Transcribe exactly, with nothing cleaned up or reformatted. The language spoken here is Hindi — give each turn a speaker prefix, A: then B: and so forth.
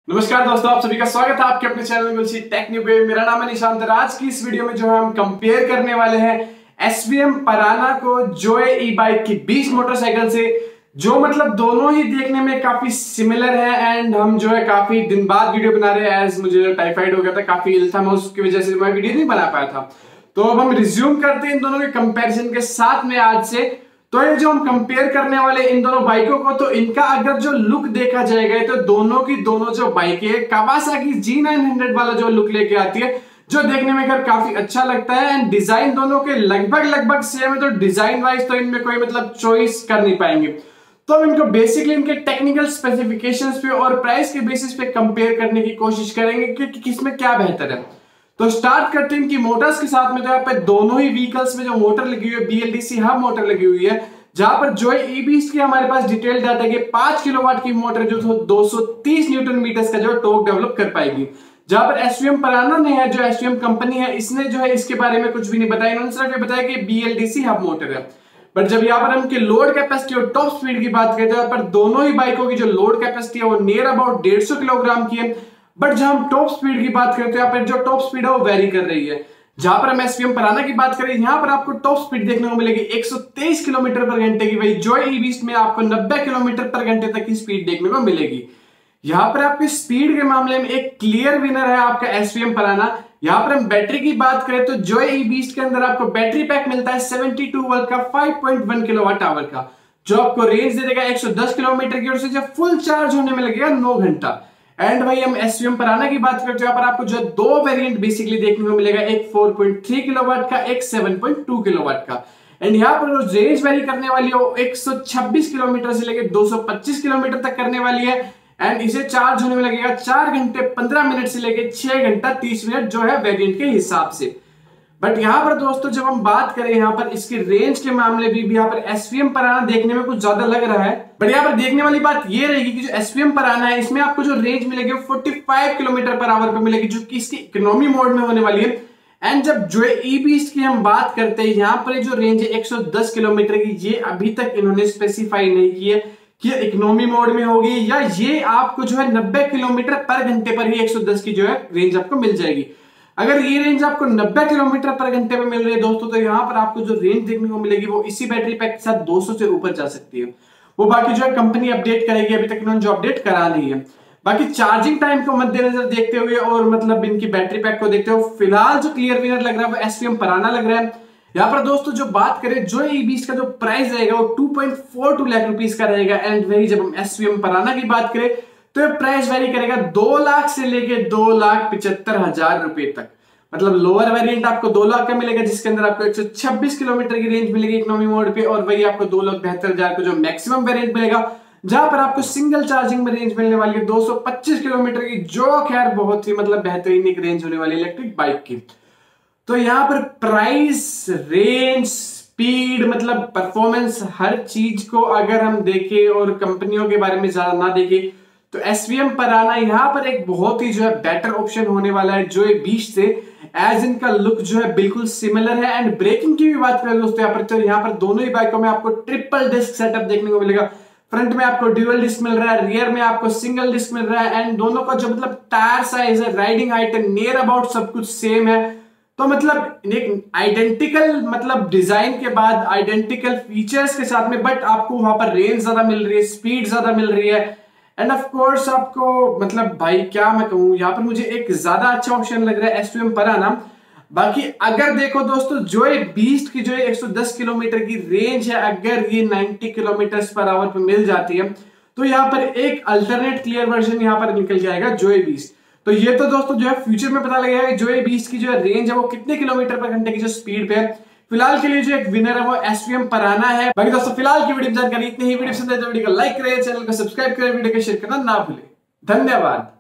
A: नमस्कार दोस्तों, आप सभी का स्वागत है आपके अपने चैनल गुलशी टेक न्यू पे। मेरा नाम है निशांत। आज की इस वीडियो में जो है हम कंपेयर करने वाले हैं एसवीएम पराना को जोए ई बाइक की बीस मोटरसाइकिल से, जो मतलब दोनों ही देखने में काफी सिमिलर है। एंड हम जो है काफी दिन बाद वीडियो बना रहे हैं, एज मुझे टाइफाइड हो गया था, काफी इल था मैं, उसकी वजह से मैं वीडियो नहीं बना पाया था। तो अब हम रिज्यूम करते हैं इन दोनों के कंपेरिजन के साथ में आज से। तो ये जो हम कंपेयर करने वाले इन दोनों बाइकों को, तो इनका अगर जो लुक देखा जाएगा तो दोनों की दोनों जो बाइकें है कावासाकी जी नाइन हंड्रेड वाला जो लुक लेके आती है, जो देखने में अगर काफी अच्छा लगता है। एंड डिजाइन दोनों के लगभग लगभग सेम है, तो डिजाइन वाइज तो इनमें कोई मतलब चॉइस कर नहीं पाएंगे। तो हम इनको बेसिकली इनके टेक्निकल स्पेसिफिकेशंस पे और प्राइस के बेसिस पे कंपेयर करने की कोशिश करेंगे कि, कि किसमें क्या बेहतर है। तो स्टार्ट करते हैं इनकी मोटर्स के साथ में। तो यहाँ पे दोनों ही व्हीकल्स में जो मोटर लगी हुई है बीएलडीसी हब मोटर लगी हुई है, जहां पर जोए ई बीस्ट की हमारे पास डिटेल डाटा है कि पांच किलोवाट की मोटर जो दो सौ तीस न्यूटन मीटर्स का जो टॉर्क डेवलप कर पाएगी। जहां पर एसवीएम पराना ने है, जो एसवीएम कंपनी है, इसने जो है इसके बारे में कुछ भी नहीं बताया। इन्होंने सिर्फ ये बताया कि बीएलडीसी हब मोटर है। बट जब यहाँ पर हम इनके लोड कैपेसिटी और टॉप स्पीड की बात करते हैं, यहाँ पर दोनों ही बाइकों की जो लोड कैपेसिटी है वो नियर अबाउट डेढ़ सौ किलोग्राम की है। बट जब हम टॉप स्पीड की बात करते हैं, यहाँ पर जो टॉप स्पीड है वो वेरी कर रही है। जहां पर हम एसवीएम पराना की बात करें, यहां पर आपको टॉप स्पीड देखने को मिलेगी एक सौ तेईस किलोमीटर पर घंटे की। वही जोए ई बीस्ट में आपको नब्बे किलोमीटर पर घंटे तक की स्पीड देखने को मिलेगी। यहां पर आपकी स्पीड के मामले में एक क्लियर विनर है आपका एसवीएम पराना। यहां पर हम बैटरी की बात करें तो जोए ई बीस्ट के अंदर आपको बैटरी पैक मिलता है बहत्तर वोल्ट का पाँच पॉइंट एक किलोवाट आवर का, जो आपको रेंज दे देगा एक सौ दस किलोमीटर की, और उसे जब फुल चार्ज होने में लगेगा नौ घंटा। एंड भाई हम एसवीएम पराना की बात करते हैं, यहाँ पर आपको जो दो वेरिएंट बेसिकली देखने को मिलेगा, एक चार पॉइंट तीन किलोवाट का, एक सात पॉइंट दो किलोवाट का। एंड यहाँ पर जो रेंज वेरी करने वाली है वो एक सौ छब्बीस किलोमीटर से लेकर दो सौ पच्चीस किलोमीटर तक करने वाली है। एंड इसे चार्ज होने में लगेगा चार घंटे पंद्रह मिनट से लेकर छह घंटा तीस मिनट जो है वेरिएंट के हिसाब से। बट यहाँ पर दोस्तों जब हम बात करें यहाँ पर इसके रेंज के मामले भी, भी यहाँ पर एसवीएम पराना देखने में कुछ ज्यादा लग रहा है। बट यहाँ पर देखने वाली बात ये रहेगी कि जो एसवीएम पराना है, इसमें आपको जो रेंज मिलेगी पैंतालीस किलोमीटर पर आवर पे मिलेगी, जो कि इसकी इकोनॉमी मोड में होने वाली है। एंड जब जोए ई बीस्ट की हम बात करते हैं, यहाँ पर जो रेंज है एक सौ दस किलोमीटर की, ये अभी तक इन्होंने स्पेसिफाई नहीं की है कि इकोनॉमी मोड में होगी या ये आपको जो है नब्बे किलोमीटर पर घंटे पर ही एक सौ दस की जो है रेंज आपको मिल जाएगी। अगर ये रेंज आपको नब्बे किलोमीटर पर घंटे पे मिल रही है दोस्तों, तो यहाँ पर आपको जो रेंज देखने को मिलेगी वो इसी बैटरी पैक के साथ दो सौ से ऊपर जा सकती है। वो बाकी जो है कंपनी अपडेट करेगी, अभी तक इन्होंने जो अपडेट करा नहीं है। बाकी चार्जिंग टाइम को मद्देनजर देखते हुए और मतलब इनकी बैटरी पैक को देखते हुए फिलहाल जो क्लियर विनर लग रहा है वो एसवीएम पराना लग रहा है। यहाँ पर दोस्तों जो बात करें जोए ई बीस्ट का जो प्राइस रहेगा वो दो पॉइंट चार दो लाख रुपीस का रहेगा। एंड वही जब हम एसवीएम पराना की बात करें तो ये प्राइस वेरी करेगा दो लाख से लेके दो लाख पिछहत्तर हजार रुपए तक। मतलब लोअर वेरिएंट आपको दो लाख का मिलेगा, जिसके अंदर आपको एक सौ छब्बीस किलोमीटर की रेंज मिलेगी इकोनॉमी मोड पे, और वही आपको दो लाख बहत्तर हजार का जो मैक्सिमम वेरिएंट मिलेगा, जहां पर आपको सिंगल चार्जिंग में रेंज मिलने वाली है दो सौ पच्चीस किलोमीटर की, जो खैर बहुत ही मतलब बेहतरीन एक रेंज होने वाली इलेक्ट्रिक बाइक की। तो यहाँ पर प्राइस, रेंज, स्पीड, मतलब परफॉर्मेंस, हर चीज को अगर हम देखें और कंपनियों के बारे में ज्यादा ना देखें, तो एसवीएम पराना यहाँ पर एक बहुत ही जो है बेटर ऑप्शन होने वाला है जोए बीस्ट से, एज इनका लुक जो है बिल्कुल सिमिलर है। एंड ब्रेकिंग की भी बात करें दोस्तों यहाँ पर, तो यहाँ पर दोनों ही बाइकों में आपको ट्रिपल डिस्क सेटअप देखने को मिलेगा। फ्रंट में आपको ड्यूअल डिस्क मिल रहा है, रियर में आपको सिंगल डिस्क मिल रहा है। एंड दोनों का जो मतलब टायर साइज है, राइडिंग हाइट है, नियर अबाउट सब कुछ सेम है। तो मतलब एक आइडेंटिकल मतलब डिजाइन के बाद आइडेंटिकल फीचर्स के साथ में, बट आपको वहां पर रेंज ज्यादा मिल रही है, स्पीड ज्यादा मिल रही है। एंड ऑफ कोर्स आपको मतलब भाई क्या मैं कहूं, यहाँ पर मुझे एक ज्यादा अच्छा ऑप्शन लग रहा है एसवीएम पराना। बाकी अगर देखो दोस्तों जोए बीस्ट की जो है एक सौ दस किलोमीटर की रेंज है, अगर ये नब्बे किलोमीटर पर आवर पे मिल जाती है, तो यहाँ पर एक अल्टरनेट क्लियर वर्जन यहाँ पर निकल जाएगा जोए बीस्ट। तो ये तो दोस्तों जो है फ्यूचर में पता लगेगा जोए बीस्ट की जो है रेंज है वो कितने किलोमीटर पर घंटे की जो स्पीड पे है। फिलहाल के लिए जो एक विनर है वो एसवीएम पराना है। बाकी दोस्तों फिलहाल की वीडियो जानकारी इतनी ही। वीडियो पसंद है तो वीडियो को लाइक करें, चैनल को सब्सक्राइब करें, वीडियो को शेयर करना ना भूलें। धन्यवाद।